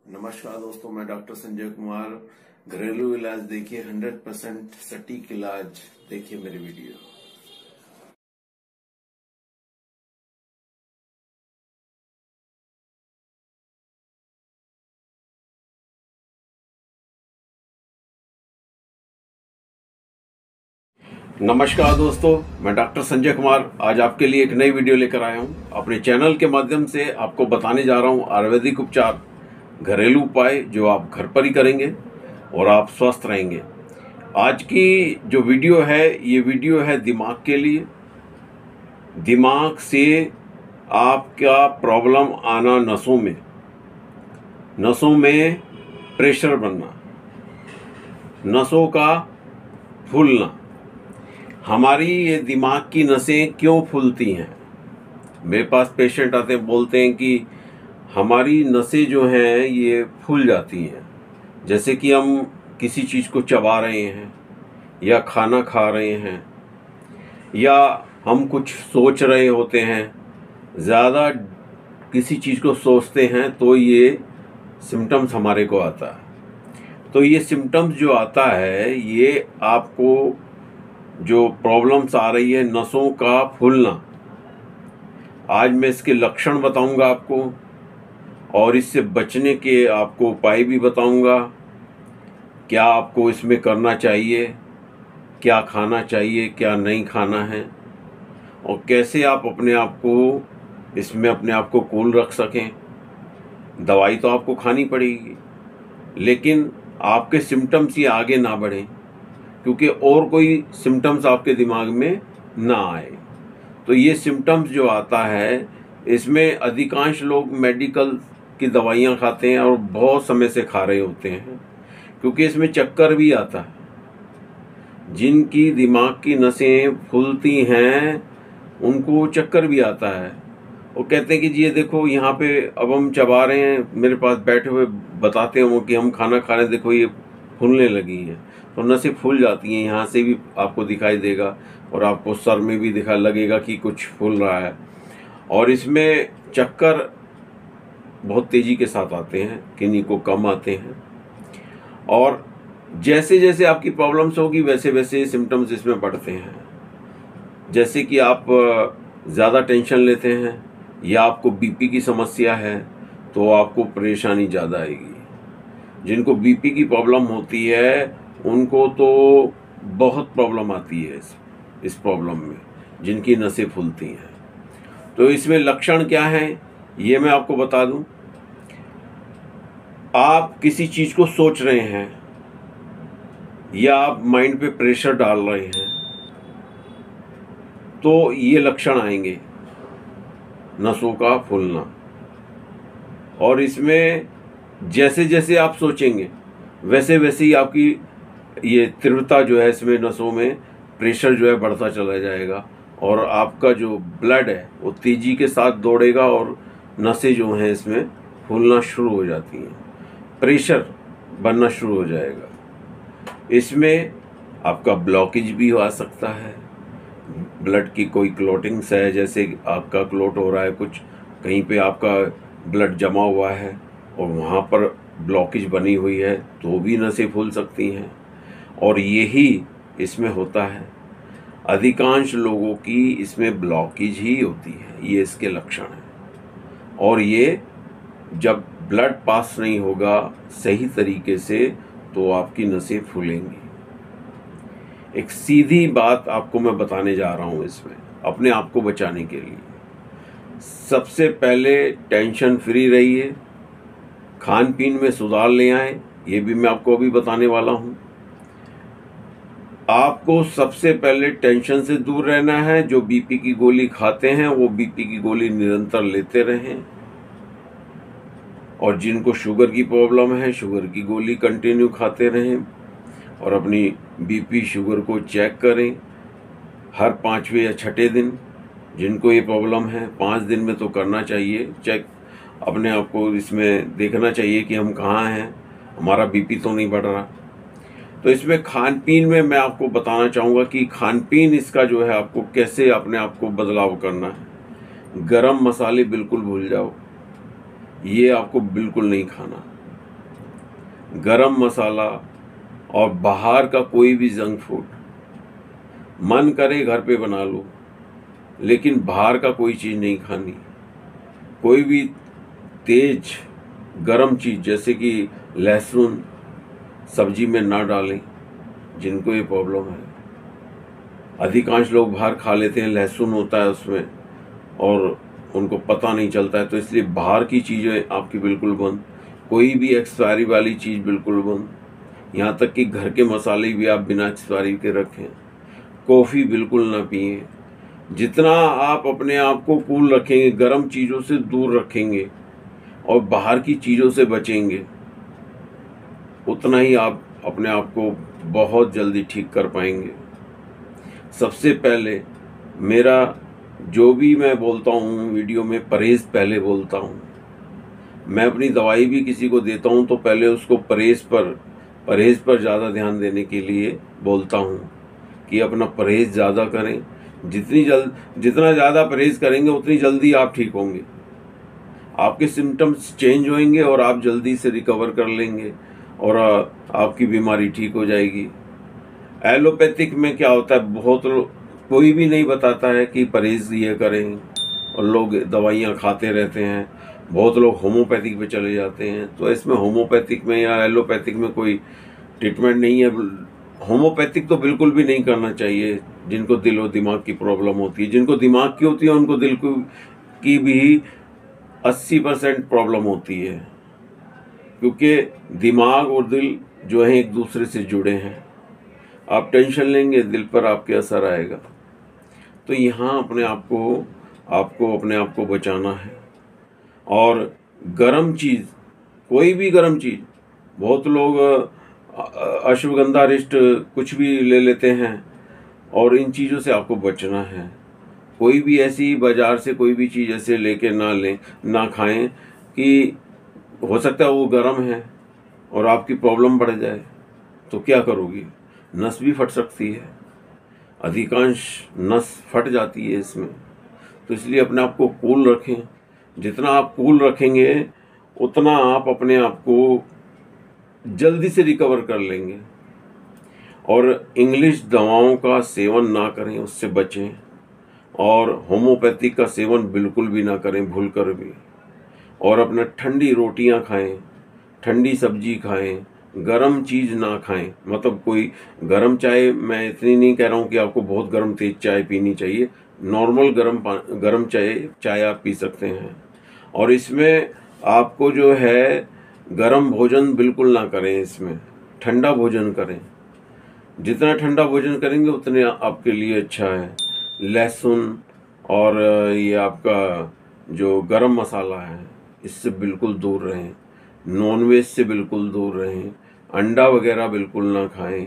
नमस्कार दोस्तों, मैं डॉक्टर संजय कुमार। घरेलू इलाज देखिए, 100% सटीक इलाज देखिए मेरी वीडियो। नमस्कार दोस्तों, मैं डॉक्टर संजय कुमार आज आपके लिए एक नई वीडियो लेकर आया हूं। अपने चैनल के माध्यम से आपको बताने जा रहा हूं आयुर्वेदिक उपचार, घरेलू उपाय जो आप घर पर ही करेंगे और आप स्वस्थ रहेंगे। आज की जो वीडियो है, ये वीडियो है दिमाग के लिए। दिमाग से आपका प्रॉब्लम आना, नसों में प्रेशर बनना, नसों का फूलना। हमारी ये दिमाग की नसें क्यों फूलती हैं? मेरे पास पेशेंट आते हैं, बोलते हैं कि हमारी नसें जो हैं ये फूल जाती हैं। जैसे कि हम किसी चीज़ को चबा रहे हैं या खाना खा रहे हैं या हम कुछ सोच रहे होते हैं, ज़्यादा किसी चीज़ को सोचते हैं तो ये सिम्टम्स हमारे को आता है। तो ये सिम्टम्स जो आता है, ये आपको जो प्रॉब्लम्स आ रही है, नसों का फूलना, आज मैं इसके लक्षण बताऊंगा आपको और इससे बचने के आपको उपाय भी बताऊंगा। क्या आपको इसमें करना चाहिए, क्या खाना चाहिए, क्या नहीं खाना है, और कैसे आप अपने आप को इसमें अपने आप को कूल रख सकें। दवाई तो आपको खानी पड़ेगी, लेकिन आपके सिम्टम्स ये आगे ना बढ़ें, क्योंकि और कोई सिम्टम्स आपके दिमाग में ना आए। तो ये सिम्टम्स जो आता है, इसमें अधिकांश लोग मेडिकल की दवाइयाँ खाते हैं और बहुत समय से खा रहे होते हैं, क्योंकि इसमें चक्कर भी आता है। जिनकी दिमाग की नसें फूलती हैं उनको चक्कर भी आता है। वो कहते हैं कि जी ये देखो, यहाँ पे अब हम चबा रहे हैं, मेरे पास बैठे हुए बताते हैं वो कि हम खाना खा रहे हैं, देखो ये फूलने लगी हैं। तो नसें फूल जाती हैं, यहाँ से भी आपको दिखाई देगा और आपको सर में भी दिखा लगेगा कि कुछ फूल रहा है। और इसमें चक्कर बहुत तेज़ी के साथ आते हैं, किन्हीं को कम आते हैं। और जैसे जैसे आपकी प्रॉब्लम्स होगी वैसे वैसे सिम्टम्स इसमें बढ़ते हैं। जैसे कि आप ज़्यादा टेंशन लेते हैं या आपको बीपी की समस्या है तो आपको परेशानी ज़्यादा आएगी। जिनको बीपी की प्रॉब्लम होती है उनको तो बहुत प्रॉब्लम आती है इस प्रॉब्लम में, जिनकी नसें फूलती हैं। तो इसमें लक्षण क्या हैं ये मैं आपको बता दूं। आप किसी चीज़ को सोच रहे हैं या आप माइंड पे प्रेशर डाल रहे हैं तो ये लक्षण आएंगे, नसों का फूलना। और इसमें जैसे जैसे आप सोचेंगे वैसे वैसे ही आपकी ये तीव्रता जो है, इसमें नसों में प्रेशर जो है बढ़ता चला जाएगा और आपका जो ब्लड है वो तेज़ी के साथ दौड़ेगा और नसें जो हैं इसमें फूलना शुरू हो जाती हैं, प्रेशर बनना शुरू हो जाएगा। इसमें आपका ब्लॉकेज भी आ सकता है, ब्लड की कोई क्लॉटिंग्स है, जैसे आपका क्लॉट हो रहा है, कुछ कहीं पे आपका ब्लड जमा हुआ है और वहाँ पर ब्लॉकेज बनी हुई है तो भी नसें फूल सकती हैं। और यही इसमें होता है, अधिकांश लोगों की इसमें ब्लॉकेज ही होती है, ये इसके लक्षण हैं। और ये जब ब्लड पास नहीं होगा सही तरीके से तो आपकी नसें फूलेंगी। एक सीधी बात आपको मैं बताने जा रहा हूँ इसमें, अपने आप को बचाने के लिए। सबसे पहले टेंशन फ्री रहिए, खान पीन में सुधार ले आएं, ये भी मैं आपको अभी बताने वाला हूँ। आपको सबसे पहले टेंशन से दूर रहना है। जो बीपी की गोली खाते हैं वो बीपी की गोली निरंतर लेते रहें, और जिनको शुगर की प्रॉब्लम है शुगर की गोली कंटिन्यू खाते रहें, और अपनी बीपी शुगर को चेक करें हर 5वें या 6ठे दिन। जिनको ये प्रॉब्लम है 5 दिन में तो करना चाहिए चेक, अपने आप को इसमें देखना चाहिए कि हम कहाँ हैं, हमारा बीपी तो नहीं बढ़ रहा। तो इसमें खान पीन में मैं आपको बताना चाहूँगा कि खान पीन इसका जो है आपको कैसे अपने आप को बदलाव करना है। गरम मसाले बिल्कुल भूल जाओ, ये आपको बिल्कुल नहीं खाना। गरम मसाला और बाहर का कोई भी जंक फूड, मन करे घर पे बना लो, लेकिन बाहर का कोई चीज़ नहीं खानी। कोई भी तेज गरम चीज़ जैसे कि लहसुन सब्जी में ना डालें, जिनको ये प्रॉब्लम है। अधिकांश लोग बाहर खा लेते हैं, लहसुन होता है उसमें और उनको पता नहीं चलता है, तो इसलिए बाहर की चीज़ें आपकी बिल्कुल बंद। कोई भी एक्सपायरी वाली चीज़ बिल्कुल बंद। यहाँ तक कि घर के मसाले भी आप बिना एक्सपायरी के रखें। कॉफ़ी बिल्कुल ना पिए। जितना आप अपने आप को कूल रखेंगे, गर्म चीज़ों से दूर रखेंगे और बाहर की चीज़ों से बचेंगे, उतना ही आप अपने आप को बहुत जल्दी ठीक कर पाएंगे। सबसे पहले मेरा जो भी मैं बोलता हूँ वीडियो में, परहेज़ पहले बोलता हूँ। मैं अपनी दवाई भी किसी को देता हूँ तो पहले उसको परहेज़ पर ज़्यादा ध्यान देने के लिए बोलता हूँ कि अपना परहेज़ ज़्यादा करें। जितना ज़्यादा परहेज़ करेंगे उतनी जल्दी आप ठीक होंगे, आपके सिम्टम्स चेंज होंगे और आप जल्दी से रिकवर कर लेंगे और आपकी बीमारी ठीक हो जाएगी। एलोपैथिक में क्या होता है, कोई भी नहीं बताता है कि परहेज़ ये करें और लोग दवाइयाँ खाते रहते हैं। बहुत लोग होम्योपैथिक पे चले जाते हैं, तो इसमें होम्योपैथिक में या एलोपैथिक में कोई ट्रीटमेंट नहीं है। होम्योपैथिक तो बिल्कुल भी नहीं करना चाहिए जिनको दिल और दिमाग की प्रॉब्लम होती है। जिनको दिमाग की होती है उनको दिल की भी 80% प्रॉब्लम होती है, क्योंकि दिमाग और दिल जो है एक दूसरे से जुड़े हैं। आप टेंशन लेंगे, दिल पर आपके असर आएगा। तो यहाँ आपको अपने आप को बचाना है। और गरम चीज़, कोई भी गरम चीज़, बहुत लोग अश्वगंधा रिष्ट कुछ भी ले लेते हैं और इन चीज़ों से आपको बचना है। कोई भी ऐसी बाज़ार से कोई भी चीज़ ऐसे लेके ना खाएं कि हो सकता है वो गर्म है और आपकी प्रॉब्लम बढ़ जाए, तो क्या करोगी? नस भी फट सकती है, अधिकांश नस फट जाती है इसमें। तो इसलिए अपने आप को कूल रखें। जितना आप कूल रखेंगे उतना आप अपने आप को जल्दी से रिकवर कर लेंगे। और इंग्लिश दवाओं का सेवन ना करें, उससे बचें। और होम्योपैथिक का सेवन बिल्कुल भी ना करें, भूल कर भी। और अपना ठंडी रोटियां खाएं, ठंडी सब्जी खाएं, गरम चीज़ ना खाएं। मतलब कोई गरम चाय, मैं इतनी नहीं कह रहा हूँ कि आपको बहुत गरम तेज चाय पीनी चाहिए। नॉर्मल गरम चाय आप पी सकते हैं। और इसमें आपको जो है गरम भोजन बिल्कुल ना करें, इसमें ठंडा भोजन करें। जितना ठंडा भोजन करेंगे उतने आपके लिए अच्छा है। लहसुन और ये आपका जो गरम मसाला है, इससे बिल्कुल दूर रहें। नॉनवेज से बिल्कुल दूर रहें। अंडा वगैरह बिल्कुल ना खाएं।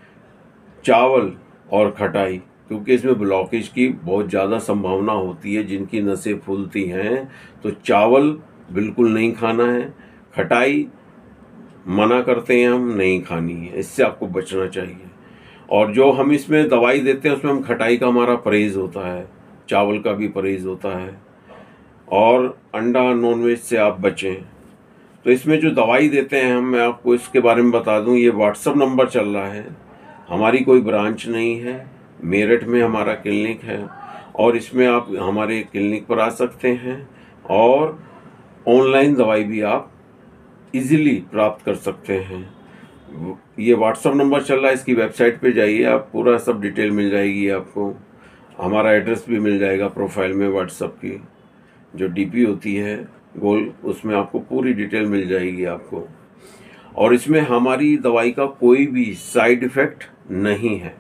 चावल और खटाई, क्योंकि इसमें ब्लॉकेज की बहुत ज़्यादा संभावना होती है। जिनकी नसें फूलती हैं तो चावल बिल्कुल नहीं खाना है। खटाई मना करते हैं, हम नहीं खानी है, इससे आपको बचना चाहिए। और जो हम इसमें दवाई देते हैं उसमें हम खटाई का हमारा परहेज़ होता है, चावल का भी परहेज़ होता है। और अंडा नॉनवेज से आप बचें। तो इसमें जो दवाई देते हैं हम, मैं आपको इसके बारे में बता दूं, ये व्हाट्सअप नंबर चल रहा है। हमारी कोई ब्रांच नहीं है, मेरठ में हमारा क्लिनिक है और इसमें आप हमारे क्लिनिक पर आ सकते हैं और ऑनलाइन दवाई भी आप इजीली प्राप्त कर सकते हैं। ये व्हाट्सअप नंबर चल रहा है, इसकी वेबसाइट पे जाइए, आप पूरा सब डिटेल मिल जाएगी आपको। हमारा एड्रेस भी मिल जाएगा प्रोफाइल में, व्हाट्सअप की जो डीपी होती है गोल, उसमें आपको पूरी डिटेल मिल जाएगी आपको। और इसमें हमारी दवाई का कोई भी साइड इफ़ेक्ट नहीं है।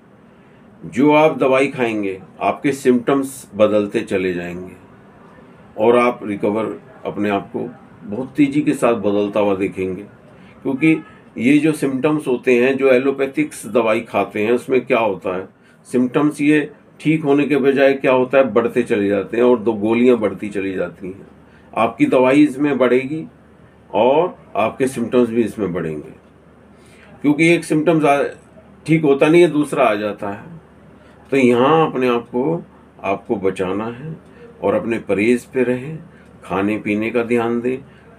जो आप दवाई खाएंगे आपके सिम्टम्स बदलते चले जाएंगे और आप रिकवर अपने आप को बहुत तेज़ी के साथ बदलता हुआ देखेंगे। क्योंकि ये जो सिम्टम्स होते हैं, जो एलोपैथिक्स दवाई खाते हैं, उसमें क्या होता है, सिम्टम्स ये ठीक होने के बजाय क्या होता है, बढ़ते चले जाते हैं और दो गोलियां बढ़ती चली जाती हैं। आपकी दवाई इसमें बढ़ेगी और आपके सिम्टम्स भी इसमें बढ़ेंगे, क्योंकि एक सिम्टम्स ठीक होता नहीं है, दूसरा आ जाता है। तो यहाँ अपने आप को आपको बचाना है और अपने परहेज़ पे रहें, खाने पीने का ध्यान दें,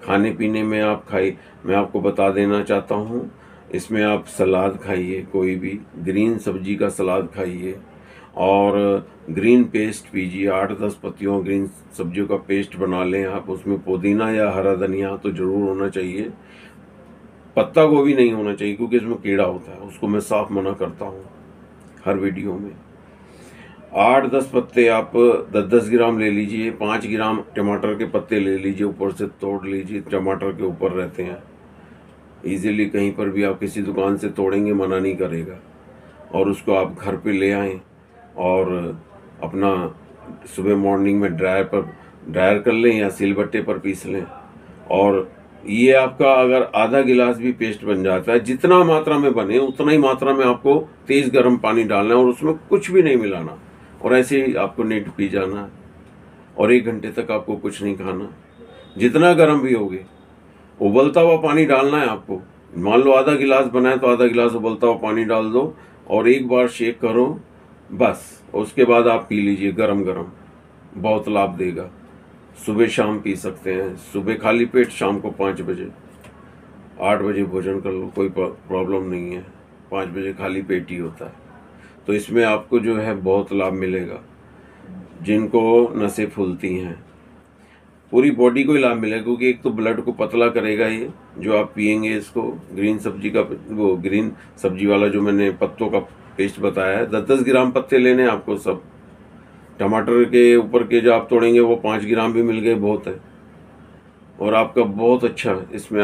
खाने पीने में आप मैं आपको बता देना चाहता हूँ, इसमें आप सलाद खाइए, कोई भी ग्रीन सब्जी का सलाद खाइए और ग्रीन पेस्ट पीजिए। 8-10 पत्तियों ग्रीन सब्जियों का पेस्ट बना लें आप, उसमें पुदीना या हरा धनिया तो जरूर होना चाहिए, पत्ता गोभी नहीं होना चाहिए क्योंकि इसमें कीड़ा होता है, उसको मैं साफ मना करता हूँ हर वीडियो में। 8-10 पत्ते आप 10-10 ग्राम ले लीजिए। 5 ग्राम टमाटर के पत्ते ले लीजिए, ऊपर से तोड़ लीजिए, टमाटर के ऊपर रहते हैं, इजीली कहीं पर भी आप किसी दुकान से तोड़ेंगे मना नहीं करेगा। और उसको आप घर पे ले आएँ और अपना सुबह मॉर्निंग में ड्रायर कर लें या सिलबट्टे पर पीस लें। और ये आपका अगर आधा गिलास भी पेस्ट बन जाता है, जितना मात्रा में बने उतना ही मात्रा में आपको तेज गर्म पानी डालना है और उसमें कुछ भी नहीं मिलाना, और ऐसे ही आपको नेट पी जाना है। और 1 घंटे तक आपको कुछ नहीं खाना, जितना गर्म भी होगे। उबलता हुआ पानी डालना है आपको, मान लो आधा गिलास बनाए तो आधा गिलास उबलता हुआ पानी डाल दो और एक बार शेक करो बस। उसके बाद आप पी लीजिए गरम गरम, बहुत लाभ देगा। सुबह शाम पी सकते हैं, सुबह खाली पेट, शाम को 5 बजे, 8 बजे भोजन कर लो, कोई प्रॉब्लम नहीं है। 5 बजे खाली पेट ही होता है। तो इसमें आपको जो है बहुत लाभ मिलेगा। जिनको नसें फूलती हैं, पूरी बॉडी को ही लाभ मिलेगा, क्योंकि एक तो ब्लड को पतला करेगा ये जो आप पियेंगे इसको। ग्रीन सब्जी का, वो ग्रीन सब्जी वाला जो मैंने पत्तों का पेस्ट बताया है, 10-10 ग्राम पत्ते लेने आपको सब। टमाटर के ऊपर के जो आप तोड़ेंगे वो 5 ग्राम भी मिल गए, बहुत है। और आपका बहुत अच्छा इसमें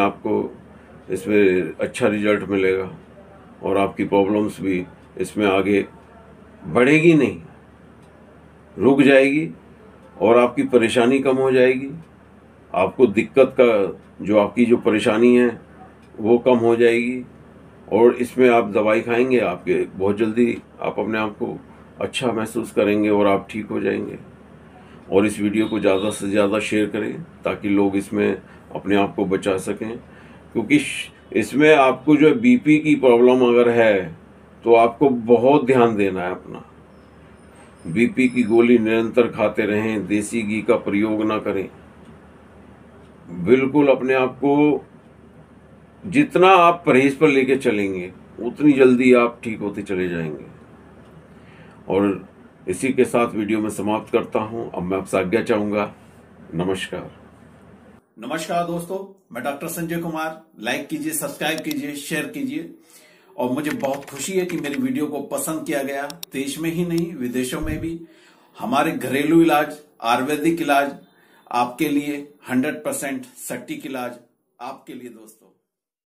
अच्छा रिजल्ट मिलेगा और आपकी प्रॉब्लम्स भी इसमें आगे बढ़ेगी नहीं, रुक जाएगी और आपकी परेशानी कम हो जाएगी। आपको दिक्कत का जो आपकी जो परेशानी है वो कम हो जाएगी। और इसमें आप दवाई खाएंगे, आपके बहुत जल्दी आप अपने आप को अच्छा महसूस करेंगे और आप ठीक हो जाएंगे। और इस वीडियो को ज़्यादा से ज़्यादा शेयर करें ताकि लोग इसमें अपने आप को बचा सकें, क्योंकि इसमें आपको जो बीपी की प्रॉब्लम अगर है तो आपको बहुत ध्यान देना है अपना। बीपी की गोली निरंतर खाते रहें, देसी घी का प्रयोग ना करें। बिल्कुल अपने आप को जितना आप परहेज पर लेके चलेंगे उतनी जल्दी आप ठीक होते चले जाएंगे। और इसी के साथ वीडियो में समाप्त करता हूं। अब मैं आपसे आज्ञा चाहूंगा। नमस्कार। नमस्कार दोस्तों, मैं डॉक्टर संजय कुमार। लाइक कीजिए, सब्सक्राइब कीजिए, शेयर कीजिए। और मुझे बहुत खुशी है कि मेरी वीडियो को पसंद किया गया। देश में ही नहीं, विदेशों में भी हमारे घरेलू इलाज, आयुर्वेदिक इलाज आपके लिए 100% सटीक इलाज आपके लिए दोस्तों।